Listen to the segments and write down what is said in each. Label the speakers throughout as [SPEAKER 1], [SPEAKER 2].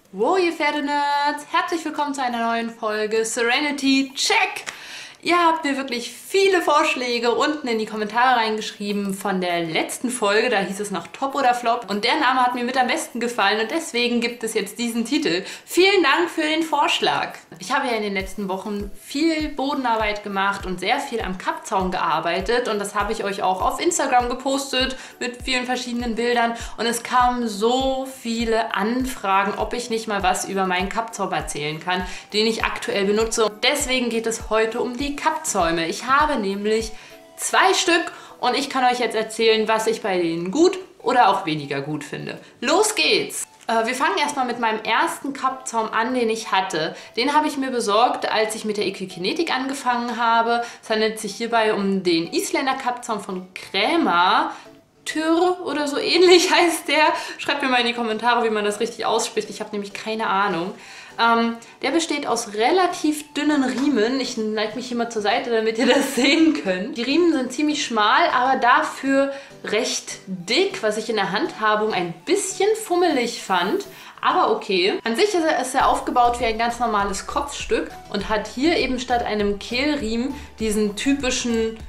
[SPEAKER 1] Wow, ihr Pferdenerds! Herzlich willkommen zu einer neuen Folge Serenity Check! Ihr habt mir wirklich viele Vorschläge unten in die Kommentare reingeschrieben von der letzten Folge, da hieß es noch Top oder Flop und der Name hat mir mit am besten gefallen und deswegen gibt es jetzt diesen Titel. Vielen Dank für den Vorschlag! Ich habe ja in den letzten Wochen viel Bodenarbeit gemacht und sehr viel am Kappzaum gearbeitet und das habe ich euch auch auf Instagram gepostet mit vielen verschiedenen Bildern und es kamen so viele Anfragen, ob ich nicht mal was über meinen Kappzaum erzählen kann, den ich aktuell benutze. Und deswegen geht es heute um die Kappzäume. Ich habe nämlich 2 Stück und ich kann euch jetzt erzählen, was ich bei denen gut oder auch weniger gut finde. Los geht's! Wir fangen erstmal mit meinem ersten Kappzaum an, den ich hatte. Den habe ich mir besorgt, als ich mit der Equikinetik angefangen habe. Es handelt sich hierbei um den Isländer Kappzaum von Krämer. Tür oder so ähnlich heißt der. Schreibt mir mal in die Kommentare, wie man das richtig ausspricht. Ich habe nämlich keine Ahnung. Der besteht aus relativ dünnen Riemen. Ich neige mich hier mal zur Seite, damit ihr das sehen könnt. Die Riemen sind ziemlich schmal, aber dafür recht dick, was ich in der Handhabung ein bisschen fummelig fand. Aber okay. An sich ist er aufgebaut wie ein ganz normales Kopfstück und hat hier eben statt einem Kehlriemen diesen typischen,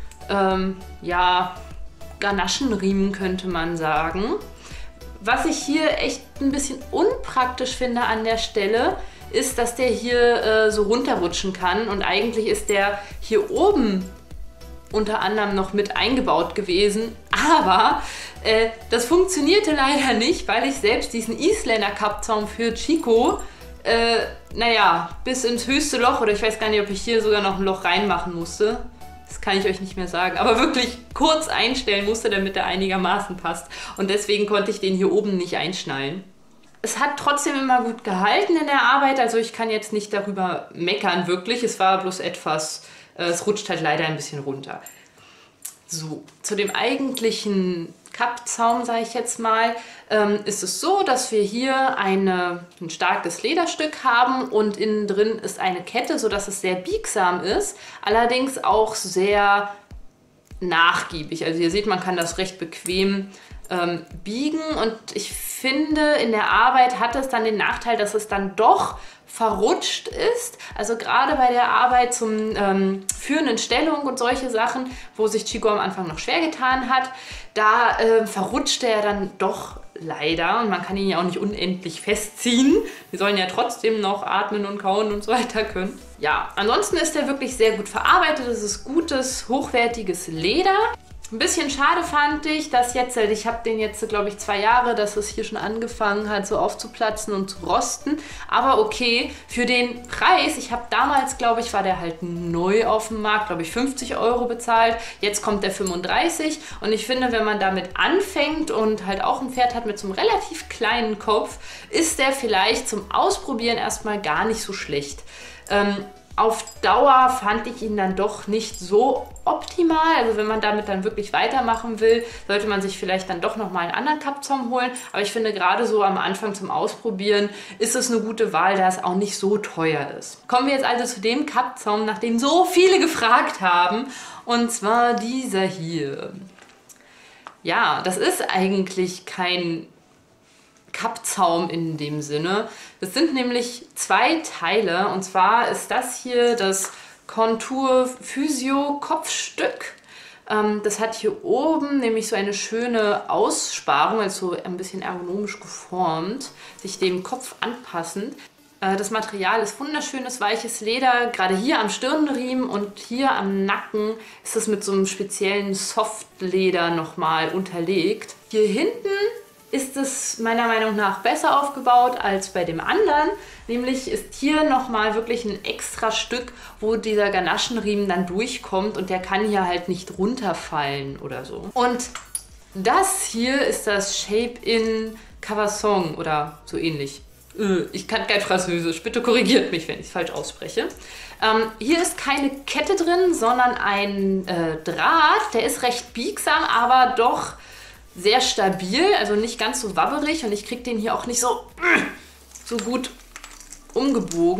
[SPEAKER 1] ja, Ganaschenriemen könnte man sagen. Was ich hier echt ein bisschen unpraktisch finde an der Stelle, ist, dass der hier so runterrutschen kann und eigentlich ist der hier oben unter anderem noch mit eingebaut gewesen, aber das funktionierte leider nicht, weil ich selbst diesen Isländer Kappzaum für Chico naja, bis ins höchste Loch oder ich weiß gar nicht, ob ich hier sogar noch ein Loch reinmachen musste. Das kann ich euch nicht mehr sagen, aber wirklich kurz einstellen musste, damit er einigermaßen passt. Und deswegen konnte ich den hier oben nicht einschnallen. Es hat trotzdem immer gut gehalten in der Arbeit, also ich kann jetzt nicht darüber meckern, wirklich. Es war bloß etwas, es rutscht halt leider ein bisschen runter. So, zu dem eigentlichen Kappzaum, sage ich jetzt mal, ist es so, dass wir hier ein starkes Lederstück haben und innen drin ist eine Kette, sodass es sehr biegsam ist, allerdings auch sehr nachgiebig. Also ihr seht, man kann das recht bequem biegen und ich finde, in der Arbeit hat es dann den Nachteil, dass es dann doch verrutscht ist. Also gerade bei der Arbeit zum führenden Stellung und solche Sachen, wo sich Chico am Anfang noch schwer getan hat, da verrutschte er dann doch leider und man kann ihn ja auch nicht unendlich festziehen. Die sollen ja trotzdem noch atmen und kauen und so weiter können. Ja, ansonsten ist er wirklich sehr gut verarbeitet. Es ist gutes, hochwertiges Leder. Ein bisschen schade fand ich, dass jetzt, ich habe den jetzt, glaube ich, 2 Jahre, dass es hier schon angefangen hat, so aufzuplatzen und zu rosten. Aber okay, für den Preis, ich habe damals, glaube ich, war der halt neu auf dem Markt, glaube ich, 50 € bezahlt. Jetzt kommt der 35 und ich finde, wenn man damit anfängt und halt auch ein Pferd hat mit so einem relativ kleinen Kopf, ist der vielleicht zum Ausprobieren erstmal gar nicht so schlecht. Auf Dauer fand ich ihn dann doch nicht so optimal. Also wenn man damit dann wirklich weitermachen will, sollte man sich vielleicht dann doch nochmal einen anderen Kappzaum holen. Aber ich finde gerade so am Anfang zum Ausprobieren ist es eine gute Wahl, da es auch nicht so teuer ist. Kommen wir jetzt also zu dem Kappzaum, nach dem so viele gefragt haben. Und zwar dieser hier. Ja, das ist eigentlich kein Kappzaum in dem Sinne. Das sind nämlich 2 Teile und zwar ist das hier das Contour Physio Kopfstück. Das hat hier oben nämlich so eine schöne Aussparung, also ein bisschen ergonomisch geformt, sich dem Kopf anpassend. Das Material ist wunderschönes, weiches Leder, gerade hier am Stirnriemen und hier am Nacken ist es mit so einem speziellen Softleder nochmal unterlegt. Hier hinten ist es meiner Meinung nach besser aufgebaut als bei dem anderen. Nämlich ist hier nochmal wirklich ein extra Stück, wo dieser Ganaschenriemen dann durchkommt und der kann hier halt nicht runterfallen oder so. Und das hier ist das Shape-In Cavassong oder so ähnlich. Ich kann kein Französisch, bitte korrigiert mich, wenn ich es falsch ausspreche. Hier ist keine Kette drin, sondern ein Draht, der ist recht biegsam, aber doch sehr stabil, also nicht ganz so wabberig und ich kriege den hier auch nicht so gut umgebogen.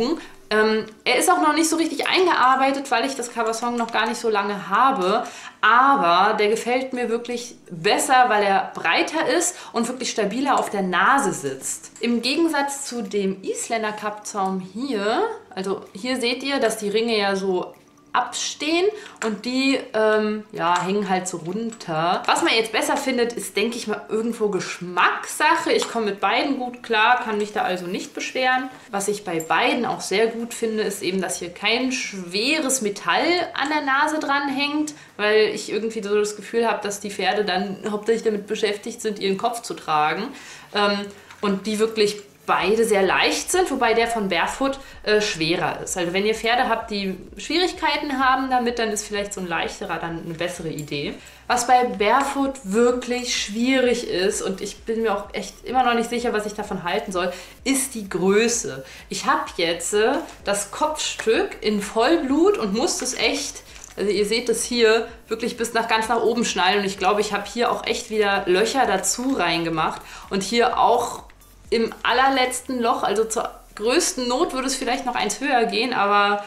[SPEAKER 1] Er ist auch noch nicht so richtig eingearbeitet, weil ich das Coversong noch gar nicht so lange habe. Aber der gefällt mir wirklich besser, weil er breiter ist und wirklich stabiler auf der Nase sitzt. Im Gegensatz zu dem Isländer Kappzaum hier, also hier seht ihr, dass die Ringe ja so abstehen und die ja, hängen halt so runter. Was man jetzt besser findet, ist, denke ich mal, irgendwo Geschmackssache. Ich komme mit beiden gut klar, kann mich da also nicht beschweren. Was ich bei beiden auch sehr gut finde, ist eben, dass hier kein schweres Metall an der Nase dran hängt, weil ich irgendwie so das Gefühl habe, dass die Pferde dann hauptsächlich damit beschäftigt sind, ihren Kopf zu tragen. Und die wirklich beide sehr leicht sind, wobei der von Barefoot schwerer ist. Also wenn ihr Pferde habt, die Schwierigkeiten haben damit, dann ist vielleicht so ein leichterer dann eine bessere Idee. Was bei Barefoot wirklich schwierig ist, und ich bin mir auch echt immer noch nicht sicher, was ich davon halten soll, ist die Größe. Ich habe jetzt das Kopfstück in Vollblut und muss es echt, also ihr seht es hier, wirklich bis ganz nach oben schnallen. Und ich glaube, ich habe hier auch echt wieder Löcher dazu reingemacht. Und hier auch im allerletzten Loch, also zur größten Not würde es vielleicht noch eins höher gehen, aber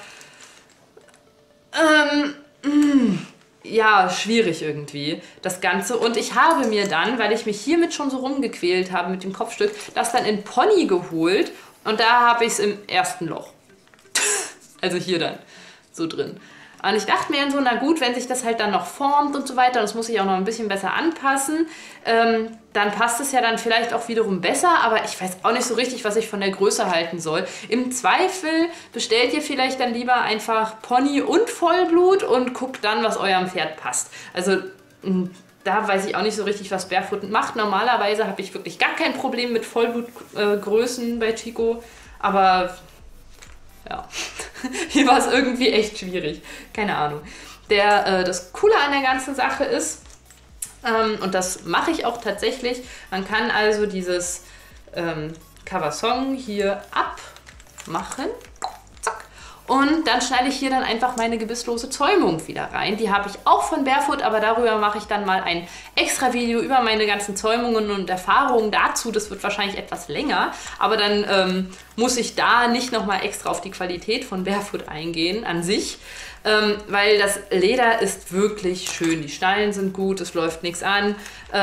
[SPEAKER 1] ja, schwierig irgendwie, das Ganze. Und ich habe mir dann, weil ich mich hiermit schon so rumgequält habe mit dem Kopfstück, das dann in Pony geholt und da habe ich es im ersten Loch. Also hier dann, so drin. Und ich dachte mir so, na gut, wenn sich das halt dann noch formt und so weiter, das muss ich auch noch ein bisschen besser anpassen, dann passt es ja dann vielleicht auch wiederum besser, aber ich weiß auch nicht so richtig, was ich von der Größe halten soll. Im Zweifel bestellt ihr vielleicht dann lieber einfach Pony und Vollblut und guckt dann, was eurem Pferd passt. Also da weiß ich auch nicht so richtig, was Barefoot macht. Normalerweise habe ich wirklich gar kein Problem mit Vollblutgrößen bei Chico, aber ja, hier war es irgendwie echt schwierig. Keine Ahnung. Das Coole an der ganzen Sache ist, und das mache ich auch tatsächlich, man kann also dieses Coversong hier abmachen. Zack. Und dann schneide ich hier dann einfach meine gebisslose Zäumung wieder rein. Die habe ich auch von Barefoot, aber darüber mache ich dann mal ein extra Video über meine ganzen Zäumungen und Erfahrungen dazu. Das wird wahrscheinlich etwas länger, aber dann muss ich da nicht nochmal extra auf die Qualität von Barefoot eingehen an sich, weil das Leder ist wirklich schön. Die Schnallen sind gut, es läuft nichts an.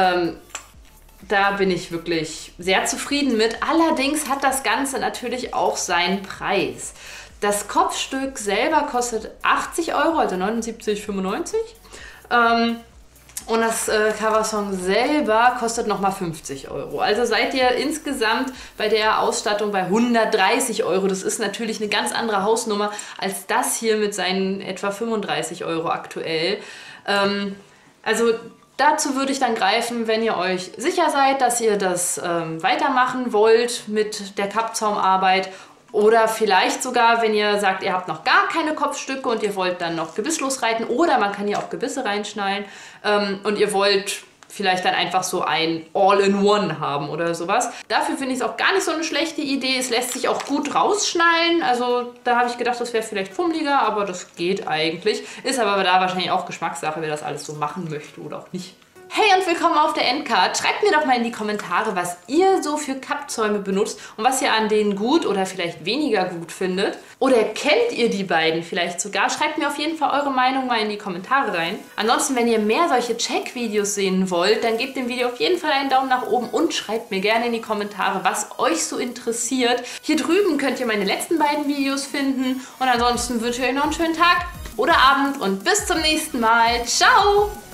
[SPEAKER 1] Da bin ich wirklich sehr zufrieden mit. Allerdings hat das Ganze natürlich auch seinen Preis. Das Kopfstück selber kostet 80 €, also 79,95 €. Und das Coversong selber kostet nochmal 50 €. Also seid ihr insgesamt bei der Ausstattung bei 130 €. Das ist natürlich eine ganz andere Hausnummer als das hier mit seinen etwa 35 € aktuell. Also dazu würde ich dann greifen, wenn ihr euch sicher seid, dass ihr das weitermachen wollt mit der Kappzaumarbeit. Oder vielleicht sogar, wenn ihr sagt, ihr habt noch gar keine Kopfstücke und ihr wollt dann noch gebisslos reiten, oder man kann hier auch Gebisse reinschnallen und ihr wollt vielleicht dann einfach so ein All-in-One haben oder sowas. Dafür finde ich es auch gar nicht so eine schlechte Idee. Es lässt sich auch gut rausschnallen. Also da habe ich gedacht, das wäre vielleicht fummeliger, aber das geht eigentlich. Ist aber da wahrscheinlich auch Geschmackssache, wer das alles so machen möchte oder auch nicht. Hey und willkommen auf der Endcard. Schreibt mir doch mal in die Kommentare, was ihr so für Kappzäume benutzt und was ihr an denen gut oder vielleicht weniger gut findet. Oder kennt ihr die beiden vielleicht sogar? Schreibt mir auf jeden Fall eure Meinung mal in die Kommentare rein. Ansonsten, wenn ihr mehr solche Check-Videos sehen wollt, dann gebt dem Video auf jeden Fall einen Daumen nach oben und schreibt mir gerne in die Kommentare, was euch so interessiert. Hier drüben könnt ihr meine letzten beiden Videos finden. Und ansonsten wünsche ich euch noch einen schönen Tag oder Abend und bis zum nächsten Mal. Ciao!